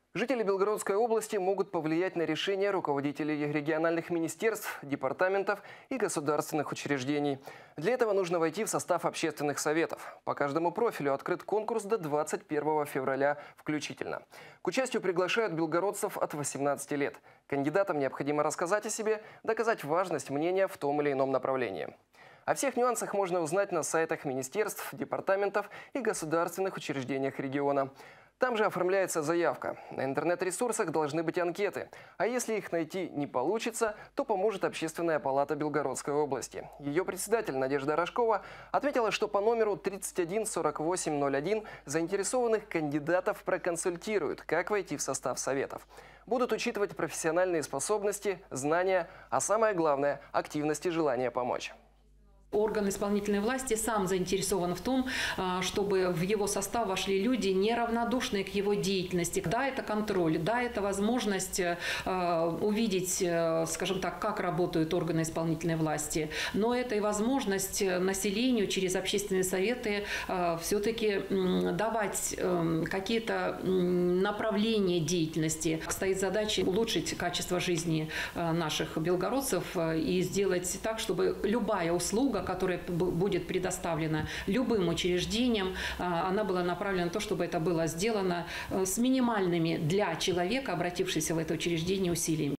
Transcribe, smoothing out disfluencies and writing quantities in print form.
Жители Белгородской области могут повлиять на решения руководителей региональных министерств, департаментов и государственных учреждений. Для этого нужно войти в состав общественных советов. По каждому профилю открыт конкурс до 21 февраля включительно. К участию приглашают белгородцев от 18 лет. Кандидатам необходимо рассказать о себе, доказать важность мнения в том или ином направлении. О всех нюансах можно узнать на сайтах министерств, департаментов и государственных учреждениях региона. Там же оформляется заявка. На интернет-ресурсах должны быть анкеты. А если их найти не получится, то поможет Общественная палата Белгородской области. Ее председатель Надежда Рожкова отметила, что по номеру 314801 заинтересованных кандидатов проконсультируют, как войти в состав советов. Будут учитывать профессиональные способности, знания, а самое главное – активность и желание помочь. Орган исполнительной власти сам заинтересован в том, чтобы в его состав вошли люди, неравнодушные к его деятельности. Да, это контроль, да, это возможность увидеть, скажем так, как работают органы исполнительной власти. Но это и возможность населению через общественные советы все-таки давать какие-то направления деятельности. Стоит задача улучшить качество жизни наших белгородцев и сделать так, чтобы любая услуга, которая будет предоставлена любым учреждениям, она была направлена на то, чтобы это было сделано с минимальными для человека, обратившегося в это учреждение, усилиями.